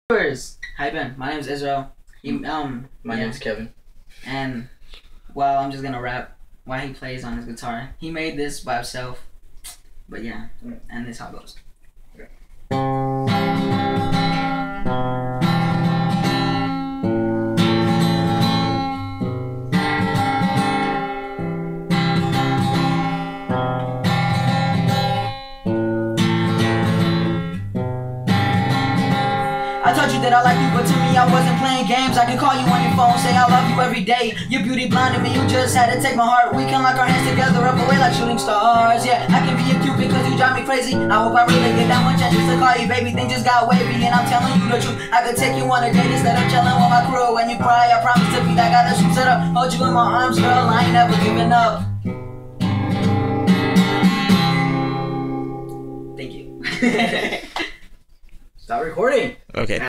Hi Ben, my name is Israel. My name's Kevin. And well, I'm just gonna rap while he plays on his guitar. He made this by himself, but yeah, and this is how it goes. I told you that I like you, but to me I wasn't playing games. I can call you on your phone, say I love you every day. Your beauty blinded me, you just had to take my heart. We can lock our hands together up away like shooting stars. Yeah, I can be a cute because you drive me crazy. I hope I really get that much chance to call you baby. Things just got wavy and I'm telling you the truth. I could take you on a date instead of chilling with my crew. When you cry, I promise to be that guy that shoots it up. Hold you in my arms, girl, I ain't never giving up. Thank you. Stop recording. Okay.